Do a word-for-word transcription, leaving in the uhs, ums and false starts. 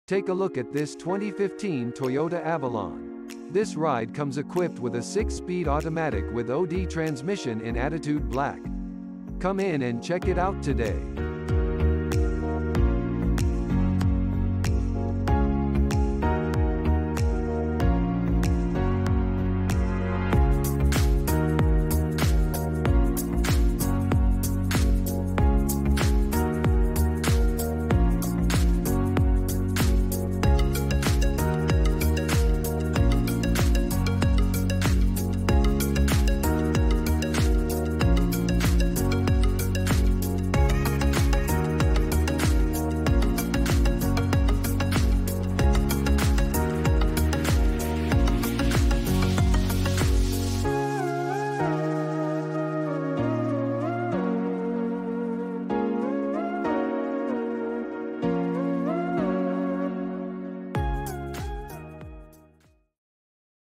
Take a look at this twenty fifteen Toyota Avalon. This ride comes equipped with a six-speed automatic with O D transmission in Attitude Black. Come in and check it out today.